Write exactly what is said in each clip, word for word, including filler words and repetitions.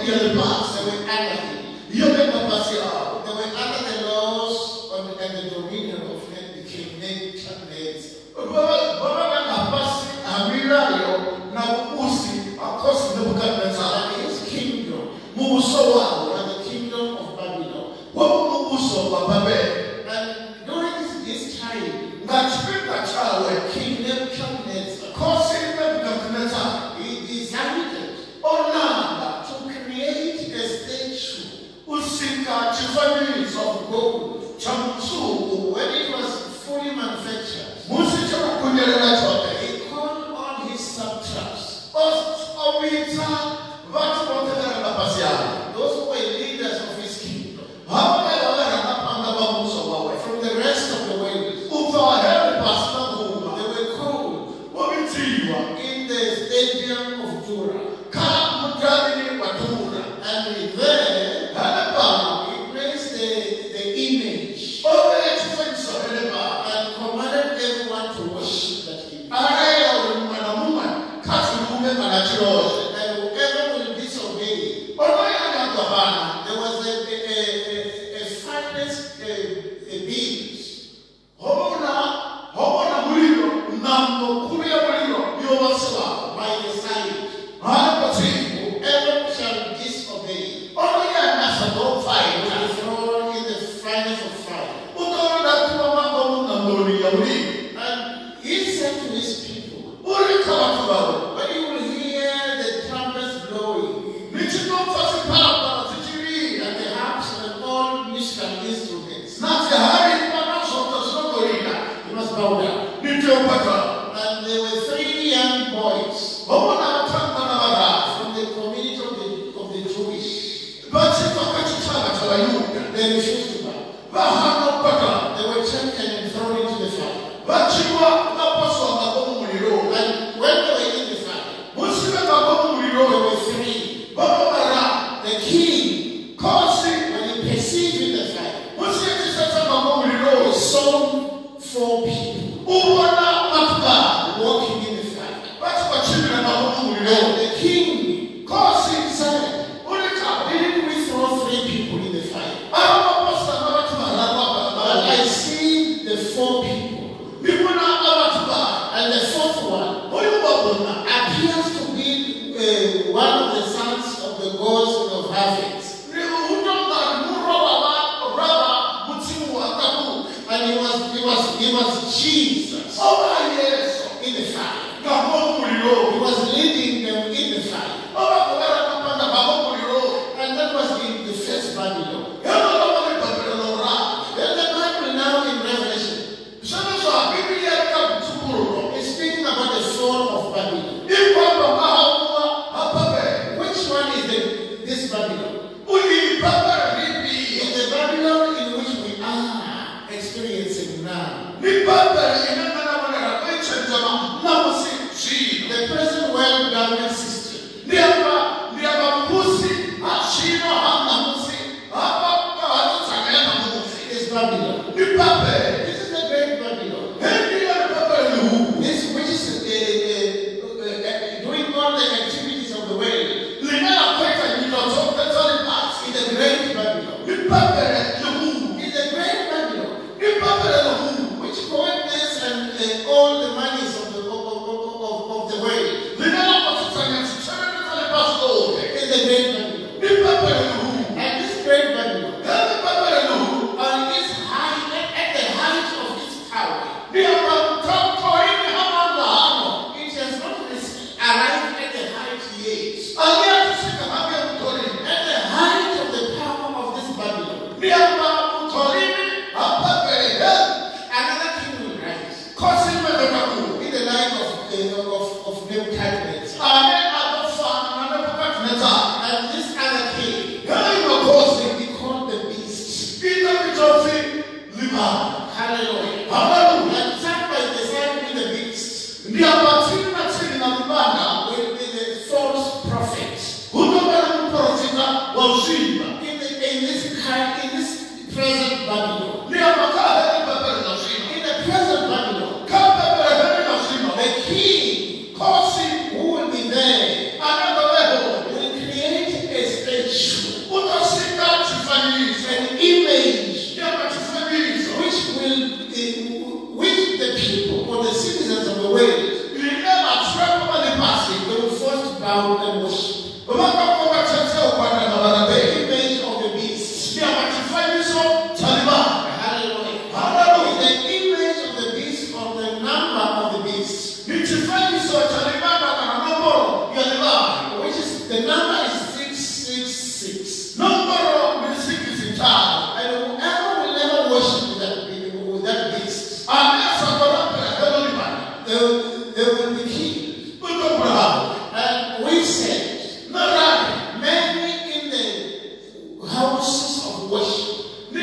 India the past, they were under him. You remember Pascal, they were under the laws on the, and the dominion of the king named Charles. And his kingdom, Mubusowa, and the kingdom of Babylon. And during this, this time, King Nebuchadnezzar, he decided to create a statue of gold when it was fully manufactured. He called on his subtracts, those who were leaders of his kingdom, from the rest of the world. They were called in the stadium of Dura. And there, he placed the, the image and commanded everyone to worship that image. And whoever will disobey, there was a, a, a, a finest a, a beast. By the side, whoever shall disobey will be thrown in the furnace of fire. And he said to his people, when you will hear the trumpets blowing, and the harps and all musical instruments, you must bow down. And there were three young boys from the community of the, of the Jewish. They refused to bow. They were taken and thrown into the fire. And when they were in the fire, there were three. The king, when he perceived in the fire, he saw four people walking in the fire. And the king said, didn't we throw three people in the fire? But I see the four people. And the fourth one appears to be uh, one of the sons of the gods of harvest. And he was, he was, he was Jesus in the fire. He was leading them in the fire. And that was in the first Babylon. Then the Bible now in Revelation is speaking about the fall of Babylon. Which one is the, this Babylon? Is the Babylon in which we are experiencing now. The present world government system is Babylon. This is the great Babylon. This which is uh, uh, uh, doing all the activities of the world. In the great Babylon. In the great Babylon. Which coordinates and uh, all the monies of the, of, of, of, of the world. bow and worship. The image of the beast. Hallelujah. Hallelujah. The image of the beast or the number of the beast. Which is the number is six six six. Number of the six is in charge. And whoever will ever worship with that, with that beast, they, they will be killed. And we said, many in the houses of worship who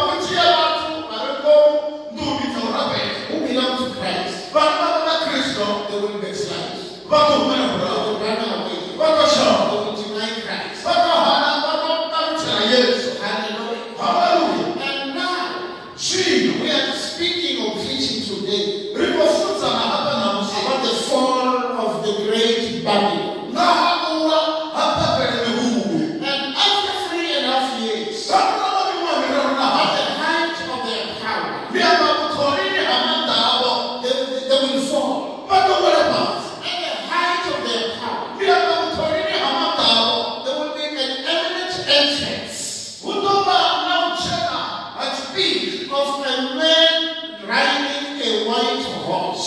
belong to Christ, they will backslide. They will run away. They will deny Christ. Hallelujah. And now, we are speaking or preaching today about the fall of the great Babylon. And after three and a half years, at the height of their power, they, they will fall. At the height of their power, there will be an eminent entrance of a man riding a white horse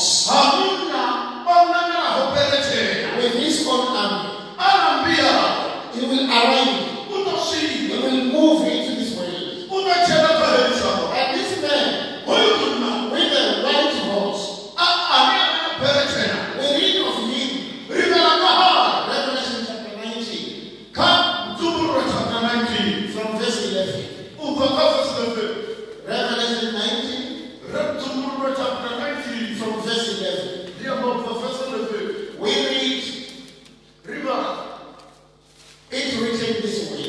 with his own army. He will arrive. He will move into this world. And this man with a white horse, we read of him. Revelation chapter nineteen, from verse eleven. Revelation nineteen, from verse eleven. We read it written this way.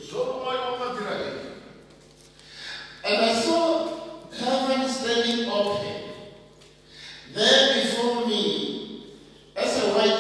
And I saw heaven standing open. There before me, as a white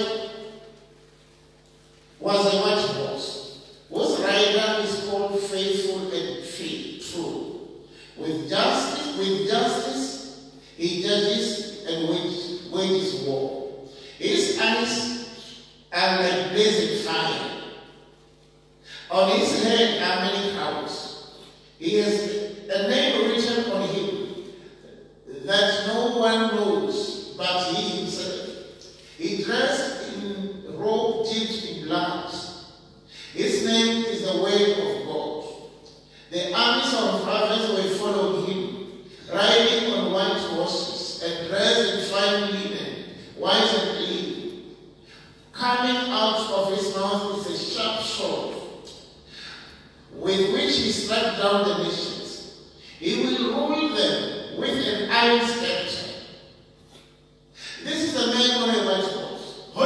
was a white horse, whose rider is called Faithful and True. With justice, with justice, he judges and wages, wages war. His eyes are like blazing fire. On his head are many crowns. He has a name written on him that no one knows but he himself. He dressed in robe dipped in blood. His name is the Word of God. The armies of prophets will follow him, riding on white horses and dressed in fine linen, white and clean. Coming out of his mouth is a sharp sword, with which he struck down the nations. He will rule them with an iron scepter. This is a man on a white horse.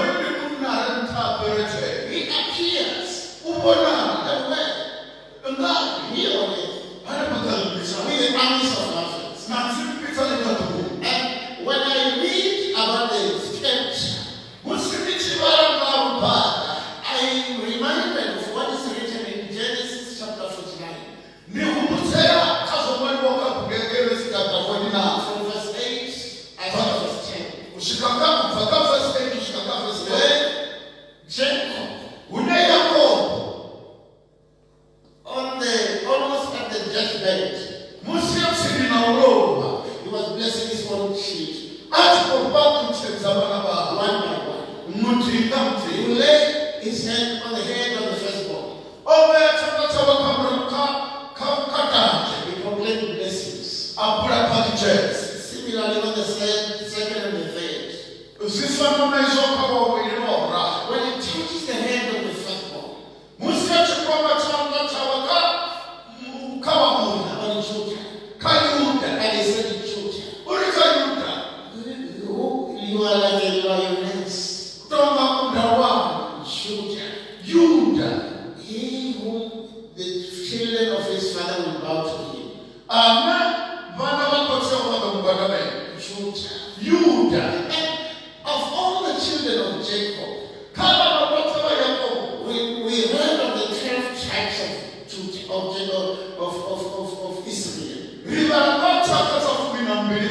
He appears everywhere. Here on earth, with the armies of nations. And when I read about the scripture, I'm reminded of what is written in Genesis chapter forty-nine. From verse eight and verse ten. Where Jacob, on the almost at the deathbed, he was blessing his own sheep. One by one. He will lay his hand on the head of the firstborn. He proclaimed blessings. Similarly on the second and the third. When he touches the head of the firstborn, on Judah, and he said in Judah, you are like a lioness. Judah, he whom the children of his father will bow to him. Judah. And of all the children of Jacob, we, we heard of the twelve tribes of Judah, of, of, of, of, of Israel.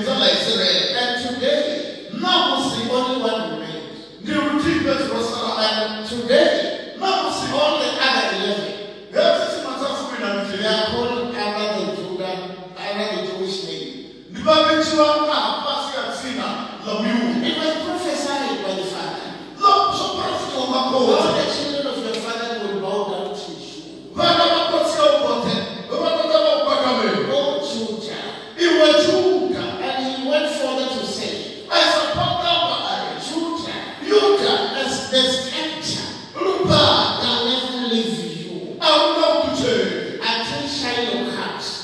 And today, now the only one remains. And But today, all the other eleven, they are called under the Judah, under the Jewish name. It was prophesied by the Father. All the children of your father will bow down to you. Oh, Judah. And he went further to say, Judah, Judah, as the scepter, I'll never leave you until Shiloh comes.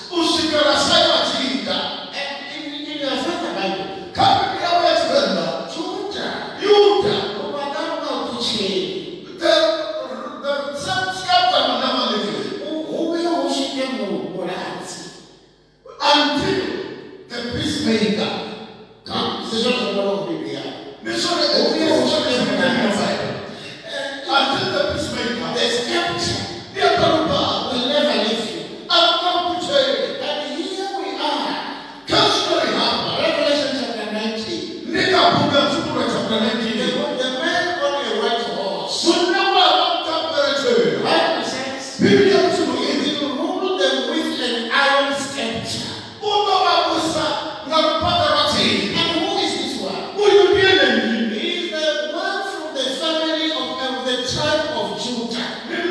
And in, in your father Bible, Judah, Judah, until the peacemaker comes. This is not one of the until the peacemaker, the scepter, the Akaruba will never leave you. I'll come to tell you. And here we are. Revelation chapter nineteen. chapter nineteen. The man on a white horse. Bible says, he will rule them with an iron scepter. And who is this one? He is the one from the family of, of the tribe of Judah.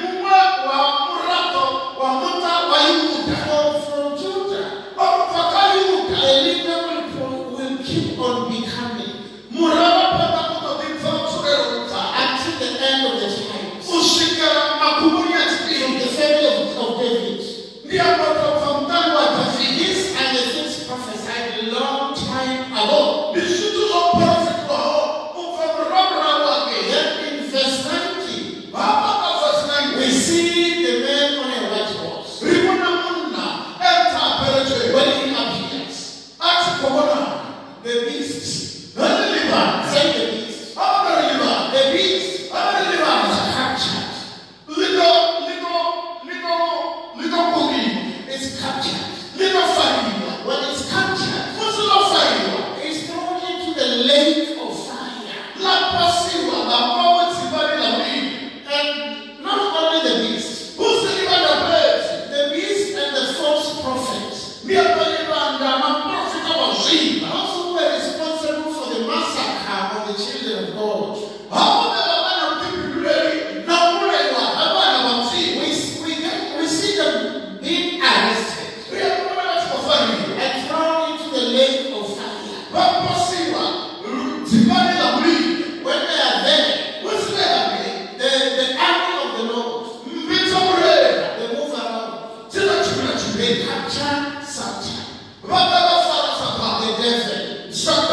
For from Judah, the leader will, will keep on becoming until the end of the times. From the family of, of David. These are the things prophesied a long time ago. Then in verse ninety, we see the man on a white horse. When he appears, the beast, say the beast, the beast is captured. It's captured. When it's captured, it's thrown into the lake of fire. And not only the beast, the beast and the false prophets also were responsible for the massacre of the children of God. We, we, get, we see them being arrested and thrown into the lake of fire. When they are there, the, the army of the Lord, they move around. They capture Satan, the devil,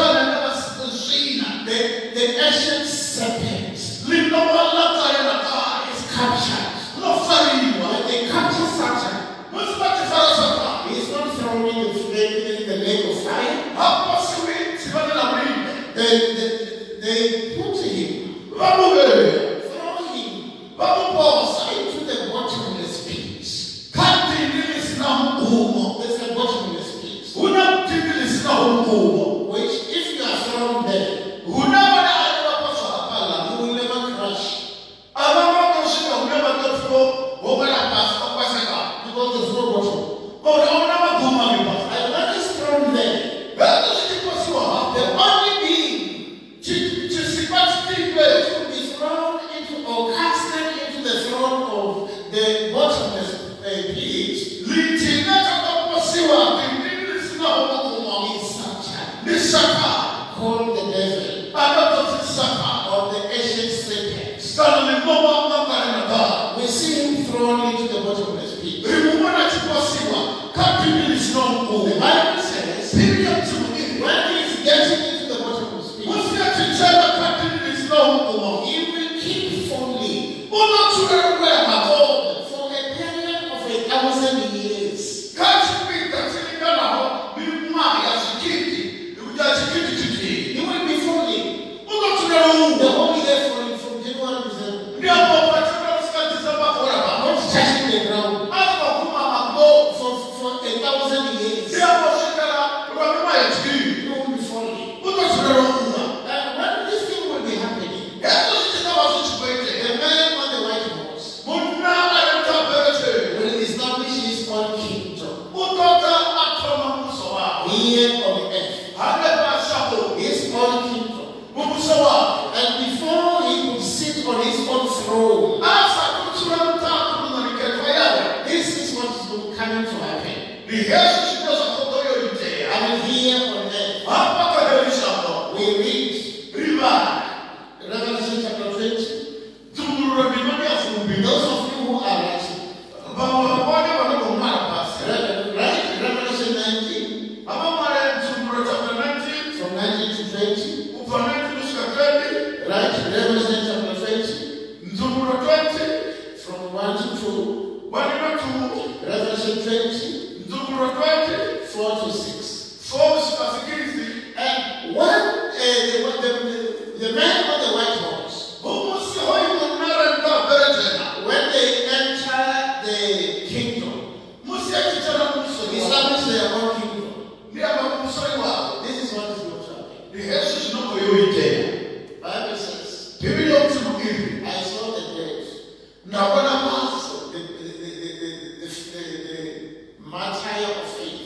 the, the ancient serpent is captured. When they capture Satan, he is not thrown in the, in the lake of fire. They, they, they put him, throw him into the bottomless pit. There's a bottomless pit, which if you are thrown there, you will never crash. Because there's no bottom. And when it's thrown there, the only being which will be thrown into or casted into the throne of the bottomless uh, pit is Satan, called the devil, or the ancient serpent. We see him thrown into the bottomless pit. The Bible says, when he is getting into the bottomless pit, he will keep falling for a period of a thousand years. He will be falling. The whole year falling from January to December. Not touching the ground for, for a thousand years. I'm here on earth. We read Revelation chapter twenty. Those of you who are writing, right? Revelation nineteen, from nineteen to twenty. Right? Revelation chapter twenty, from one to two. Revelation twenty, four to six. And one, uh, the, the, the man on the white horse, when they enter the kingdom, establish their own kingdom. This is what is going to happen. Bible says, I saw the dead. Now, when I was the, the, the, the, the, the, the martyr of faith,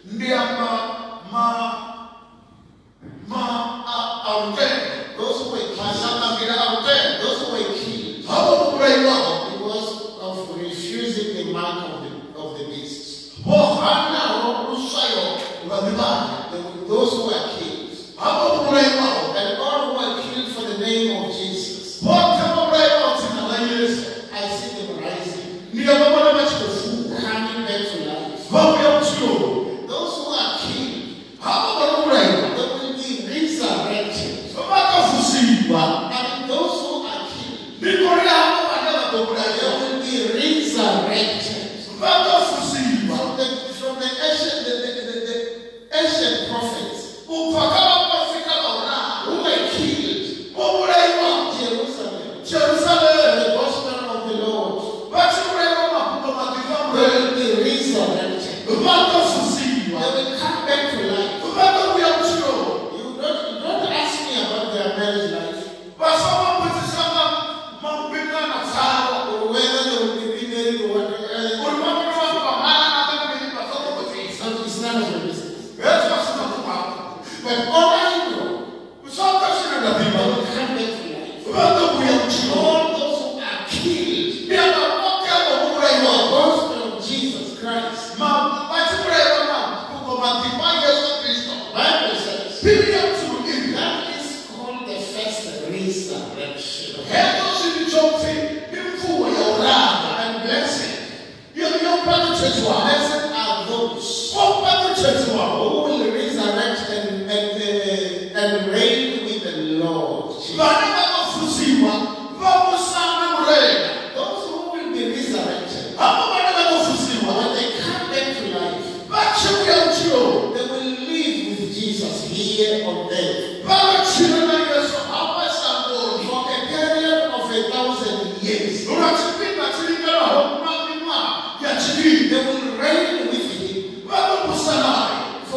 those who were cast, those who were killed because of refusing the mark of the, of the beast. Those who were killed, and all who were killed for the name of Jesus, I see them rising, coming back to life. Those who are killed, they will be resurrected. And those who are killed, they will be resurrected. From the, from the ancient, the, the, the, the ancient prophets who were killed, Jerusalem, the gospel of the Lord, they will be resurrected. They will come back to life. You don't, you don't ask me about their marriage life, or whether they will be remarried or whatever. It's none of your business. But all I know, they will come back to life. All those who are killed, the gospel of Jesus Christ. Bible says that is called the first resurrection. And blessed, blessed are those who will resurrect and, and, uh, and reign with the Lord. Those who will be resurrected, when they come back to life, they will live with Jesus here on earth for a period of a thousand years. They will reign with him for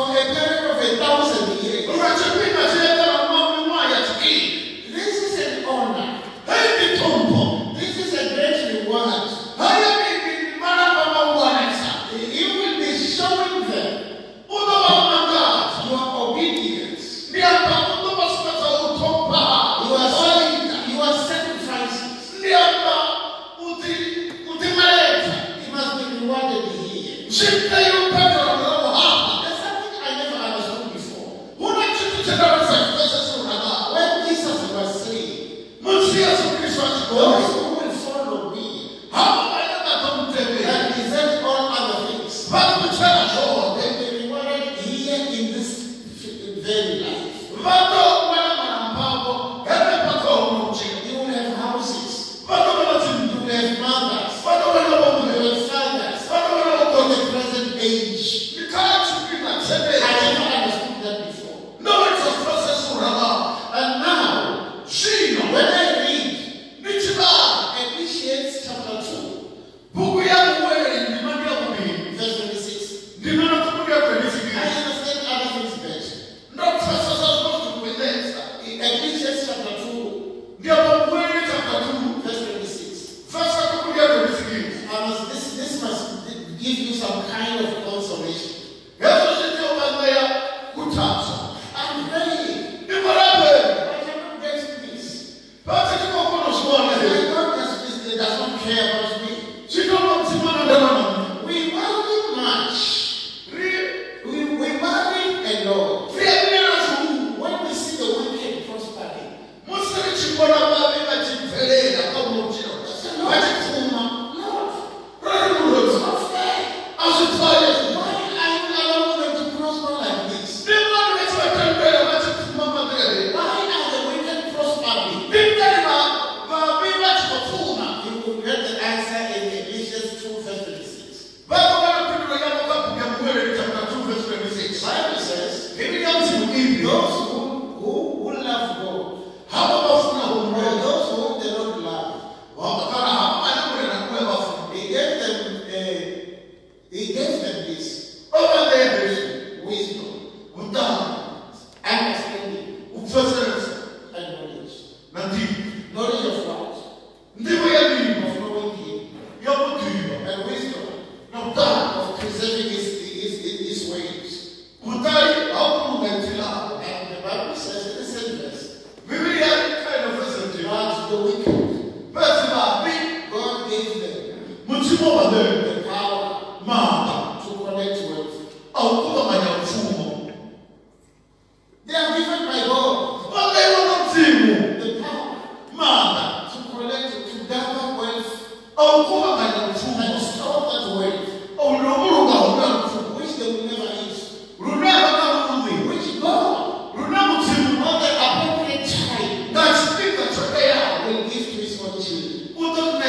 and stop that wave, which they will never eat, which God, on the appropriate time, will give to his own children.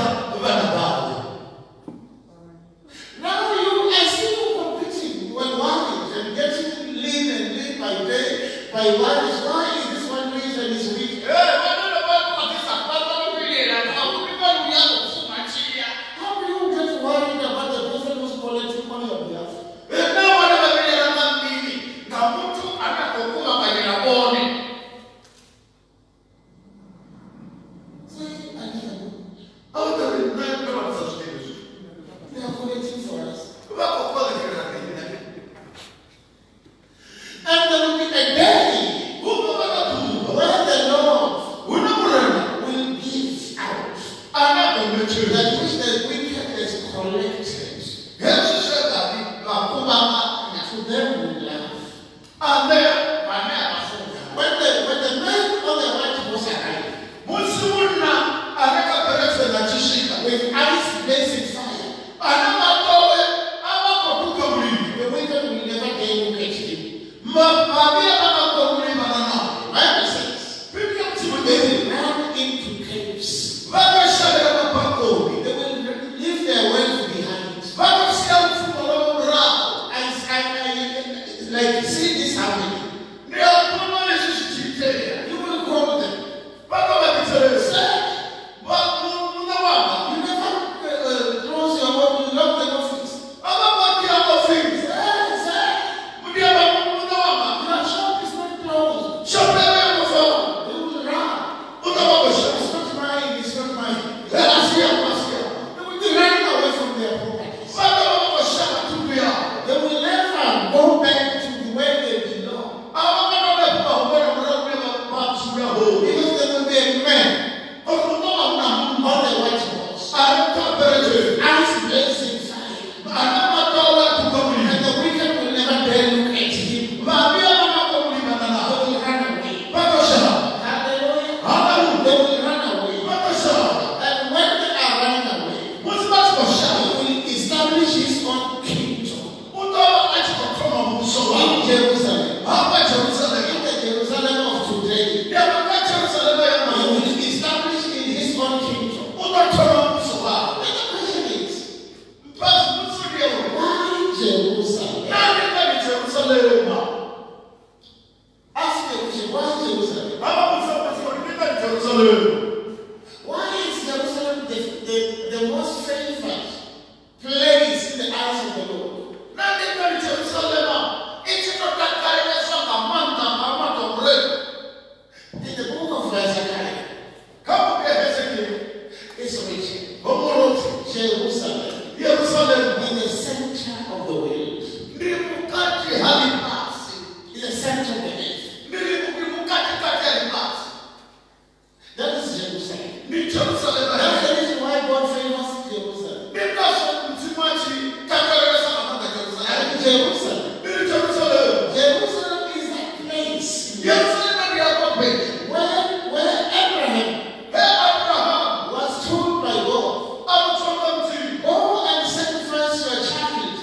Now you, I see you competing when one and getting lean and lean by day, by one is why is this one rich and is weak? How do you get worried about the person who's collecting money on behalf? Say, I never know. They are collecting for us. And there will be a day when the Lord will give out that which the wicked is collected. To them will laugh. When the, when the man on the white horse arrived, with ice blazing fire, the wicked will never dare look at him. Bible says, they will run into caves. They will leave their wealth behind. I, I, like, see this happening. You will call them. Say, you never uh, close your home, you lock the office. Say, say, your shop is not closed. They will run. It's not mine, it's not mine. They will be running away from their properties. They will never go back to where they belong. Because there will be a man on the white horse, ice blazing fire, and the wicked will never dare look at him. They will run away. Hallelujah. They will run away. And when they are running away, he will establish his own kingdom in Jerusalem. In the Jerusalem of today, he will establish in his own kingdom. But the question is, why Jerusalem? Ask the question, why Jerusalem? Why is Jerusalem the, the, the most favored place in the eyes of the Lord? In the book of Zechariah, it's written, Jerusalem in the center of the world, in the center of the earth. That is Jerusalem. That's the reason why God favors Jerusalem. Jerusalem. Jerusalem is that place where, where Abraham was told by God, go and sacrifice your child.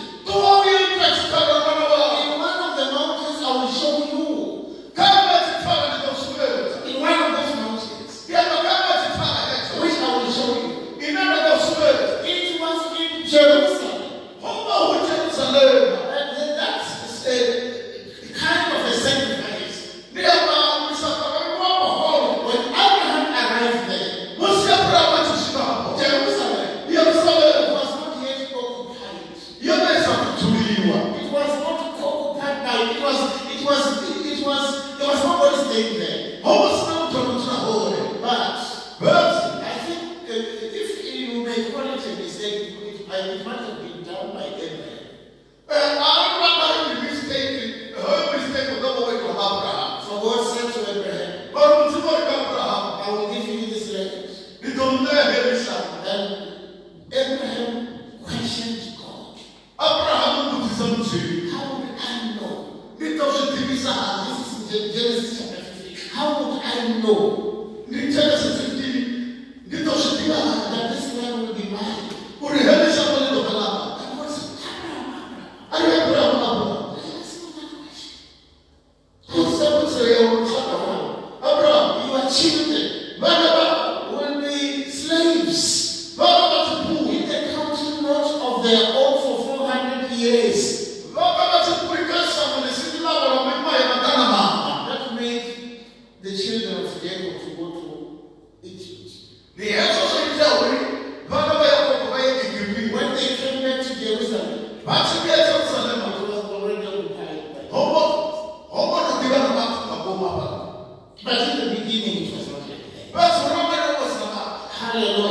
In one of the mountains I will show you. In one of those mountains, which I will show you. It was in Jerusalem. And that's a kind of a sacrifice. When Abraham arrived there, Jerusalem was not yet occupied. It was not occupied by, it was, it was, it was, there was nobody staying there. But, I think uh, if you may call it a mistake, it, it might have been done by Abraham. So God said to Abraham, I will give you this land. And Abraham questioned God. How would I know? This is in Genesis chapter fifteen. How would I know that this land will be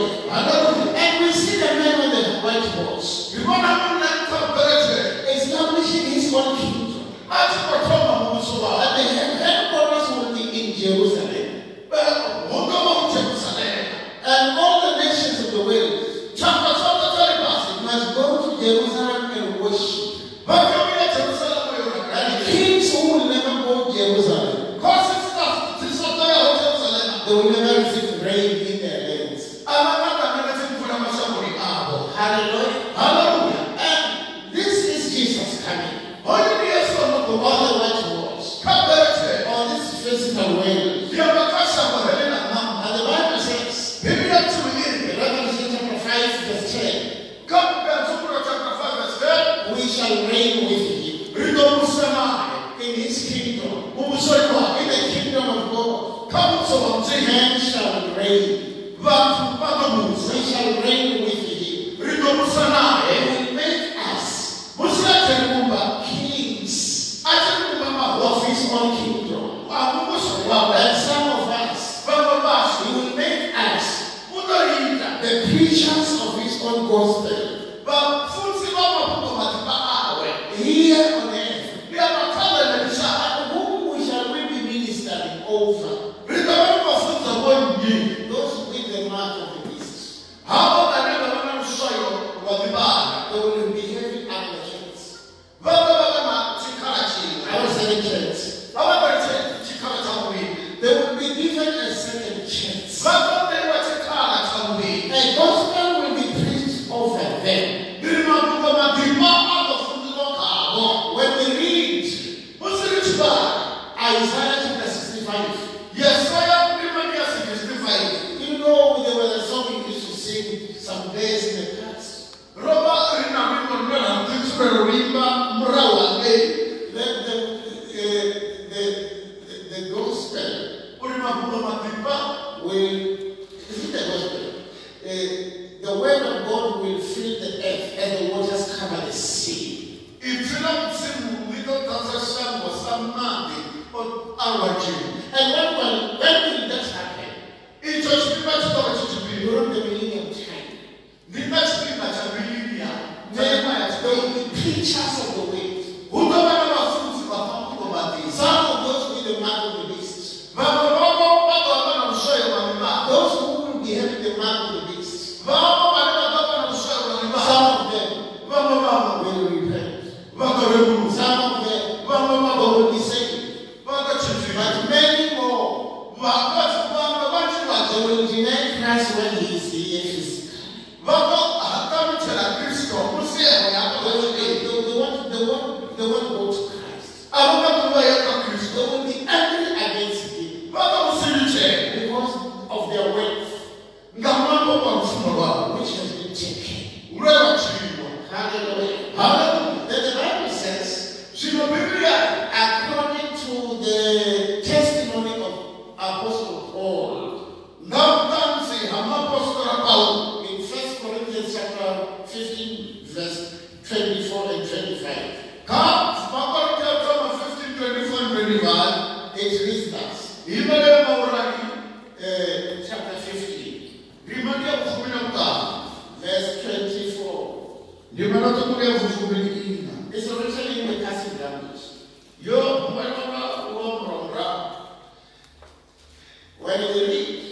Hallelujah. Hallelujah. And we see the man on the white horse establishing his own kingdom. And the headquarters will be in Jerusalem. And all the nations of the world must go to Jerusalem and worship. And kings who will never go to Jerusalem, they will never receive rain in their lands. Hallelujah. Hallelujah. And this is Jesus coming on the white horse, on this physical world. And the Bible says, in Revelation chapter five, verse ten, we shall reign with him in his kingdom, in the kingdom of God. So men shall reign. We shall reign with him. He will make us kings of his own kingdom. And some of us, he will make us the preachers of his own gospel here on earth, and whom we shall we be ministering over. Those with the mark of the beast. They will be heavy advocates. Our second church. They will be given a second chance. A gospel will be preached over them. When we read Isaiah chapter sixty-five, you know there was a song we used to sing some days in the past. The, the, uh, the, the, the gospel will, is it the gospel? Uh, the word of God will fill the earth and the waters cover the sea. And when, when, when will that happen? During the millennium time. There will be preachers of the way. Some of those with the mark of the beast. Those who will be having the mark of the beast. Some of them will repent. Some of them will be saved. But many more, they will deny Christ when he is here physically. They, they, want, they, want, they want to go to Christ. They will be angry against him because of their wealth, which has been taken. Hallelujah. Hallelujah. Then the Bible says, according to the testimony of Apostle Paul, in First Corinthians chapter fifteen, verse twenty-four and twenty-five, it reads thus. Uh, chapter fifteen, verse twenty-four. It's originally in the Catholic language. When we read,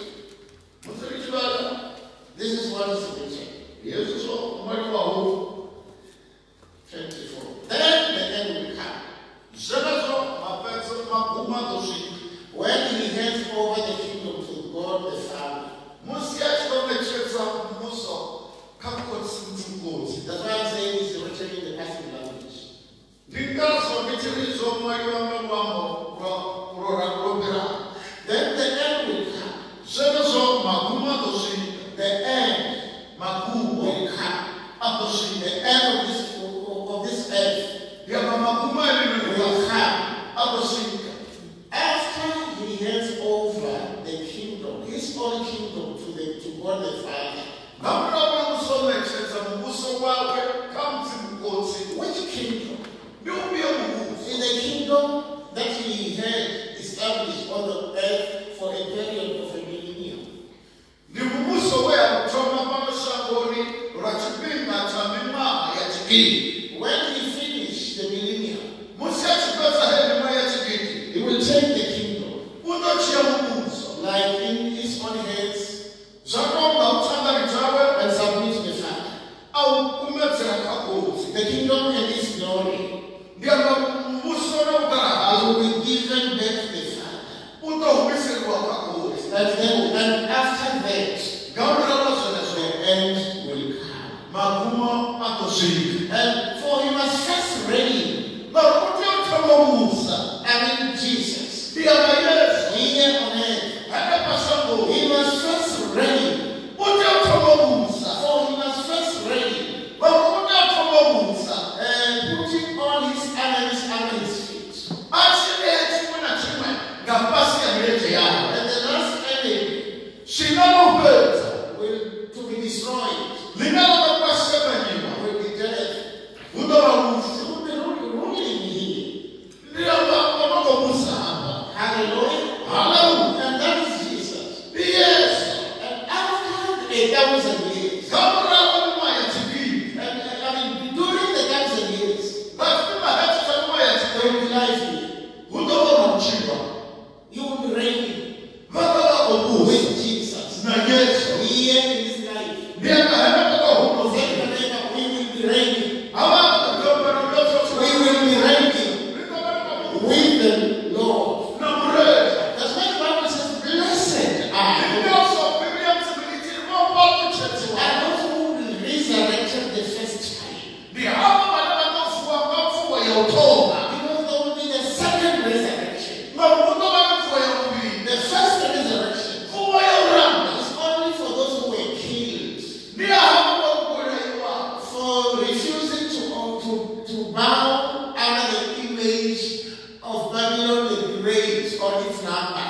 this is what is written. twenty-four. Then the end will come. When he hands over the kingdom to God the Father. That's why I'm saying it's written in the Catholic language. Then the end will come. The end will come. The end of this, of this earth will come. After he hands over the kingdom, his own kingdom to, the, to God the Father. Which kingdom? In the kingdom that he had established on the earth for a period of a millennium. chikii. When he finish the millennium, musiachipeza hema ya chikii, he will take the kingdom. Unochia munguzo. Like in his own hands. Zakomba utanda mitawe and submit to the Father. Au kumezera kabuzi. The kingdom and his glory. Ndiamba musona utara. It will be given back to the Father. Uto humiselwa kabuzi. That then, and after that, the end will come. Magumo atoshika. And for he must first reign. I mean Jesus. Here on earth. He must first reign. For he must first reign. And putting all his enemies under his feet. And the last enemy will to be destroyed. Will be death. Who will be ruling me? Hallelujah. Hallelujah. And that is Jesus. Yes. And after a thousand years. And, and I mean, during the thousand years. There will be life here. You will be reigning with Jesus. Here in his life. We will be reigning. We will be reigning with the Lord. That's why the Bible says, blessed are those who resurrected the first time. Because there will be the second resurrection. The first resurrection is only for those who were killed. For refusing to, to, to bow under the image of Babylon the Great or its number.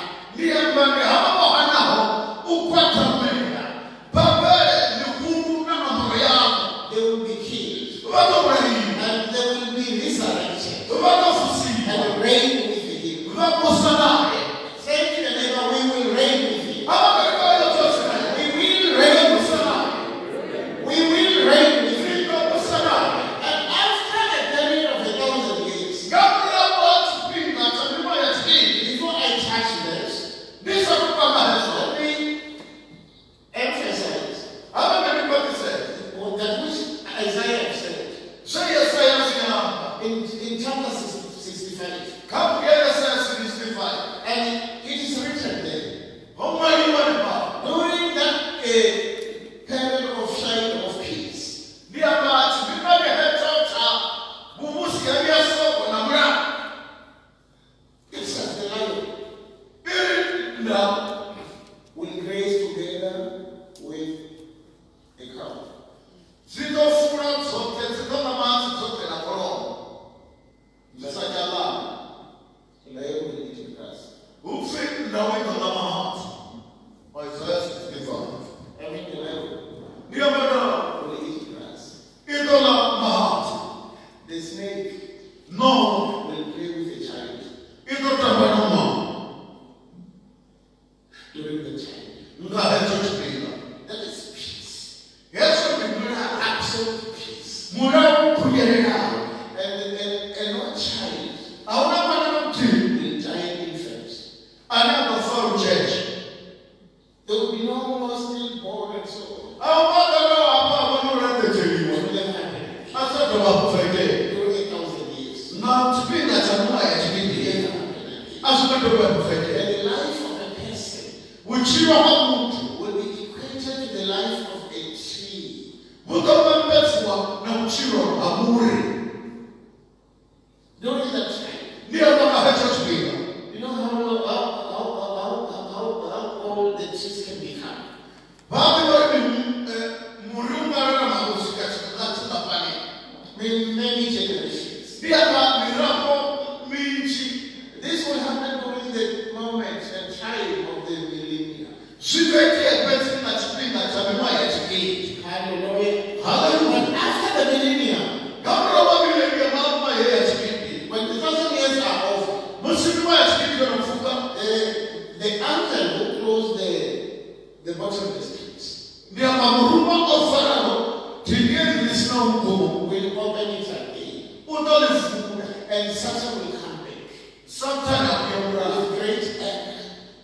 They will be killed. And they will be resurrected. And reign with him. Say to the neighbor, we will reign with him. We will reign with him. We will reign with him. And after a period of a thousand years, before I touch this, let me emphasize what that which Isaiah said in, in chapter sixty-five. And it is written there. During that uh, period of shine of peace, it says the lion will graze together with a cow. The lion will eat grass. Every lion will eat grass. The snake will play with a child during the time. That is peace. Absolute peace. And, and, and no child will die infant. There will be no more stillborn and so on. What will happen? During a thousand years. And the life of a person will be equated to the life of a tree. During that time, you know how, how, how, how, how, how old the trees can become? Many generations. This will happen during the moment and time of the millennium. Hallelujah. Hallelujah. But after the millennium, when the thousand years are over, uh, the angel who closed the, the bottom of the streets will open it again. And Satan will come back. With great anger.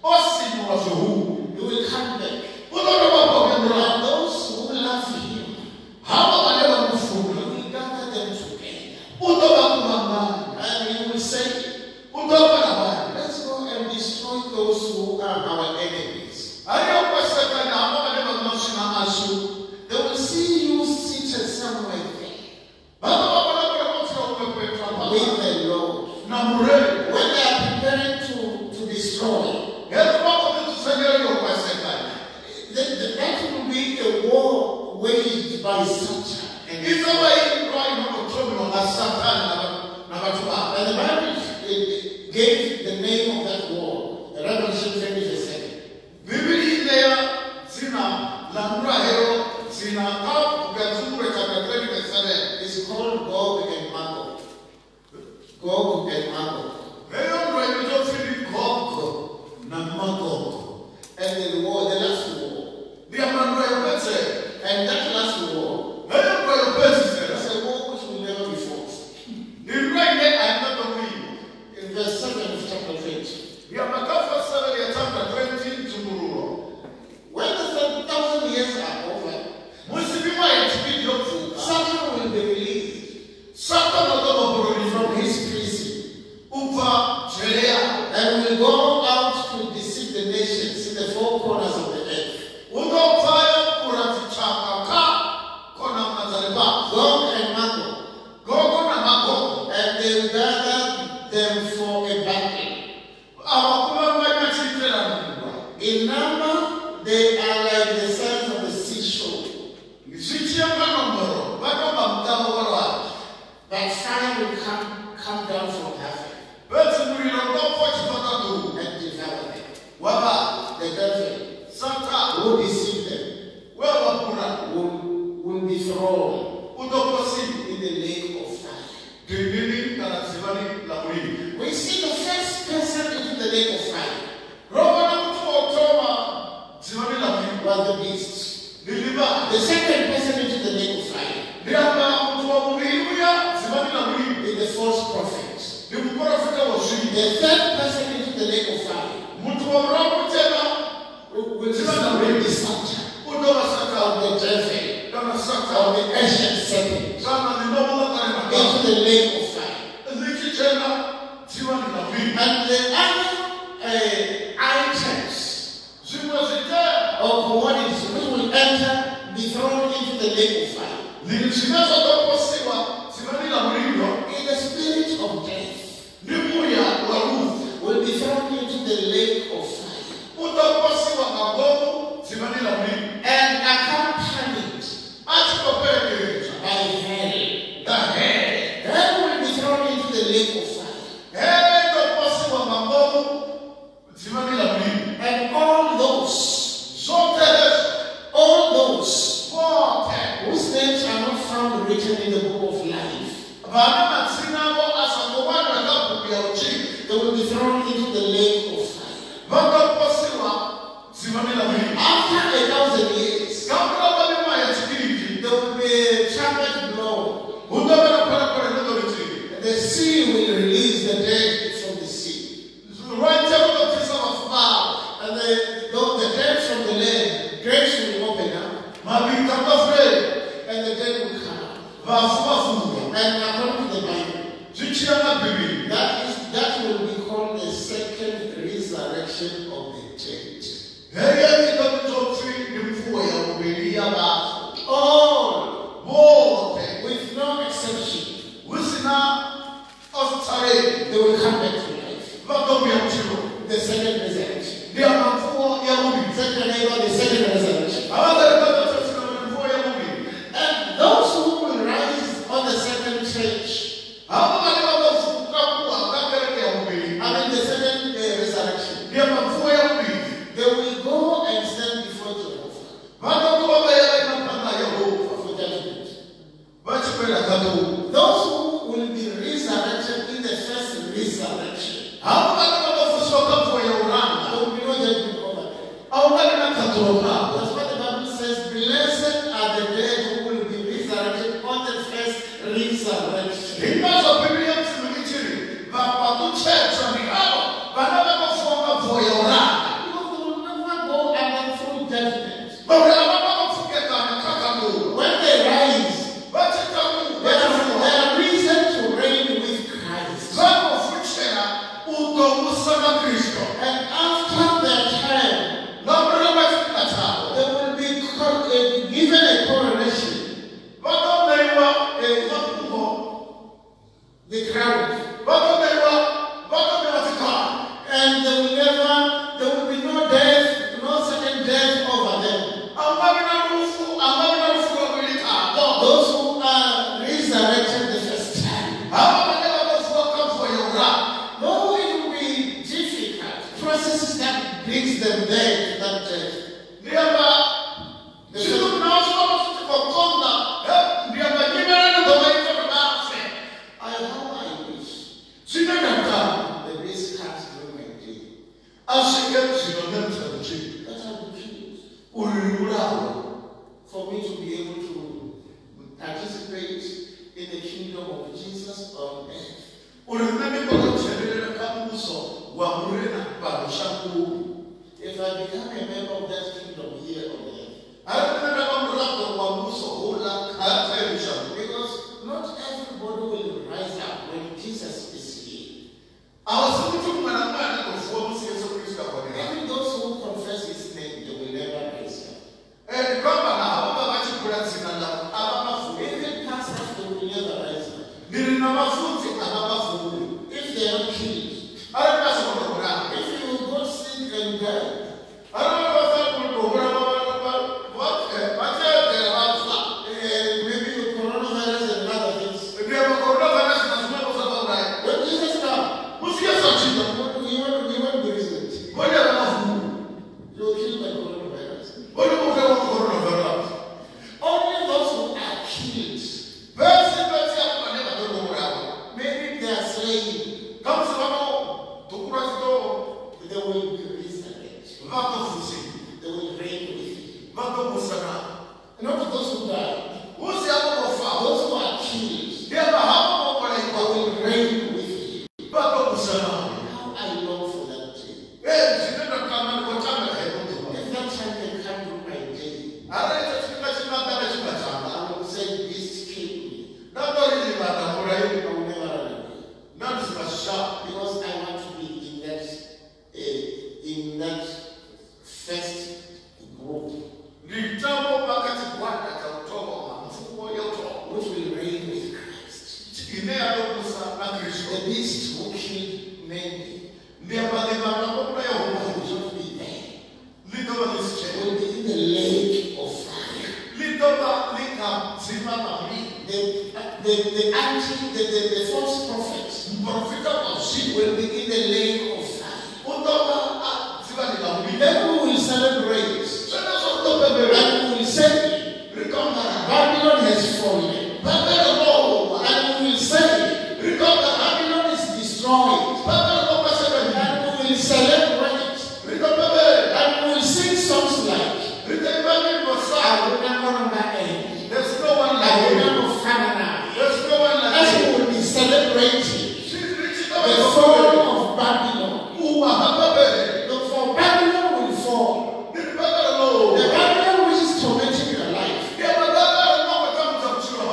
He will come back. And those who love him, he will gather them together. And he will say, let's go and destroy those who are our enemies. They will see you seated somewhere there with the Lord. When they are preparing to, to destroy, that, that will be a war waged by Satan. And the Bible gave the name of that war, Revelation twenty-seven. It's called Gog and Magog. Gog and Magog. And the war, the last war. And that last war, it's a war which will never be fought. In verse seven of chapter twenty. When the thousand years are over, Satan will be released from his prison and will go out to deceive the nations in the four corners of the earth. Gog and Magog, and they will gather them for a battle. In number, they are like the sands of the seashore. But fire will come, come down from heaven and devour them. The devil will deceive them, will, will be thrown in the lake of fire. We see the first person into the lake of fire was the beast. The second person into the lake of fire is the false prophet. The third person into the lake of fire will be the Satan of the devil, of the ancient serpent, into the lake of fire. And the other uh, items or commodities which will enter, be thrown into the lake of fire, in the spirit of death, will be thrown into the lake of fire and accompanied by hell. Hell will be thrown into the lake of fire. And all those, all those whose names are not found written in the book of life, they will be thrown into the lake of fire. After a thousand years, there will be a trumpet blow. The sea will release the dead from the sea. And the, the dead from the land, graves will open up. And the dead will come out. And according to the Bible, that is that will be called the second resurrection of the dead. All, with no exception, they will come back to life. The second resurrection. Second neighbor, the second resurrection. And those who will rise on the second stage, I mean the second uh, resurrection, they will go and If I become a member of that kingdom here on earth, because not everybody will rise up when Jesus is here. Even those who confess his name, they will never rise up. Even pastors, they will never rise up. If they are killed, if you will go sick and die, maybe with coronavirus and other things. When Jesus comes, we won't we won't be reasoned. You will kill by coronavirus. Only those who are killed, maybe they are slain, they will be resurrected. They will reign with him. Not those who die. Those who are killed, they will reign with him. How I long for that day. If that time can come to my day, I will say, beast kill me. I will never run away. Because I want to be in that, uh, in that first group, which will reign with Christ. The beast who killed many will not be there. They will be in the lake of fire. The, the, the anti, the, the, the false prophets will be in the lake of fire. Then we will celebrate. And we will say, Babylon has fallen. And we will say, Babylon is destroyed. And we will celebrate. And we will sing songs like, I will never end. I will never famine. As we will be celebrating the fall of Babylon. For Babylon will fall. The Babylon which is tormenting your life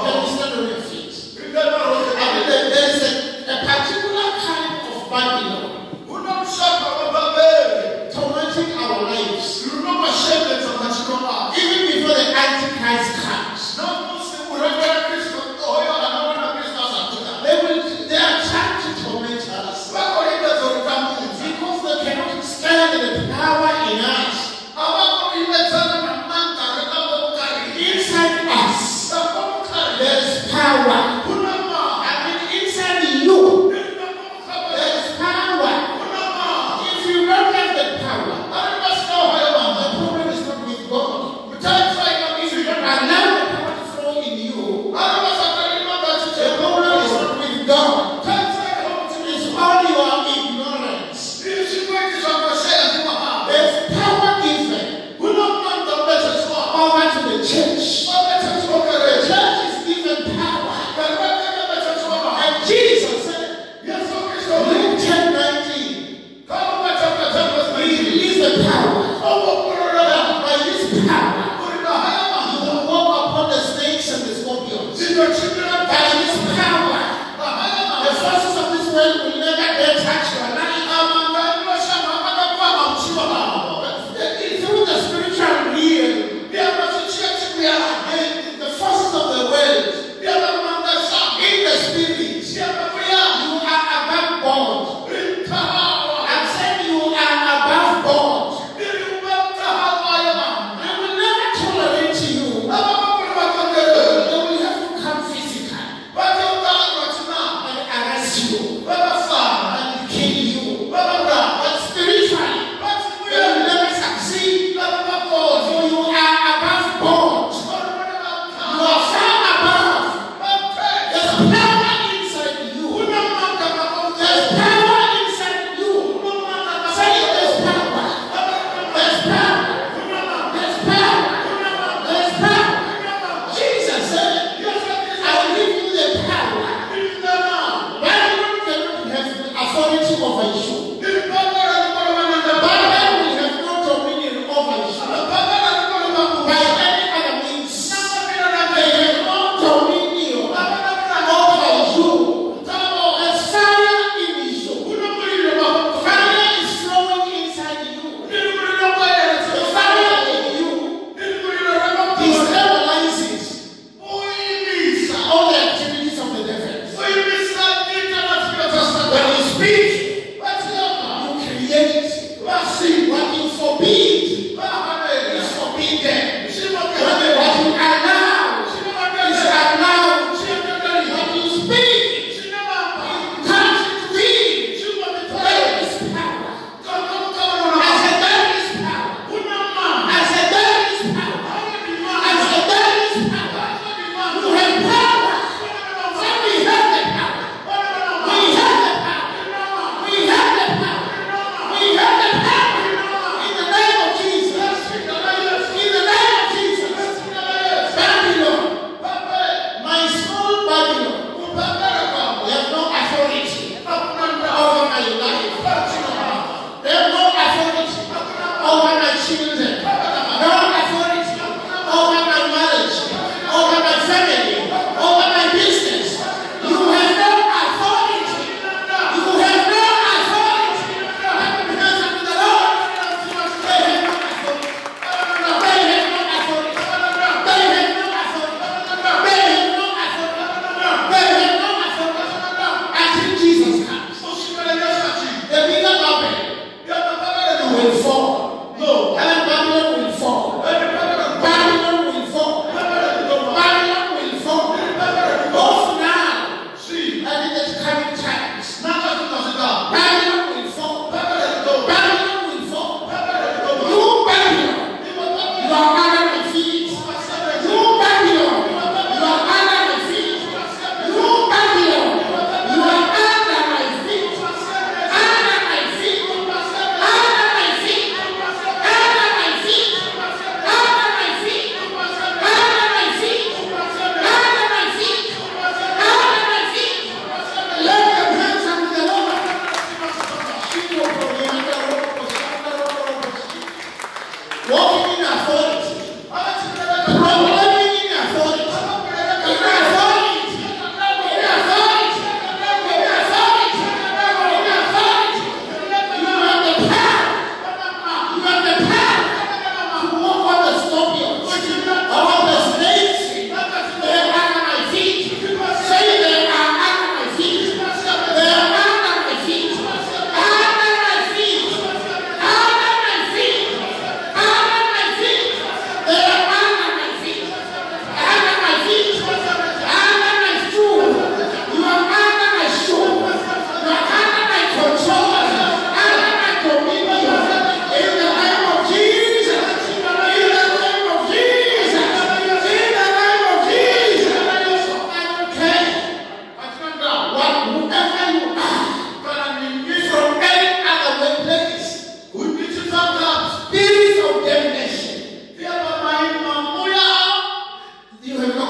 you have not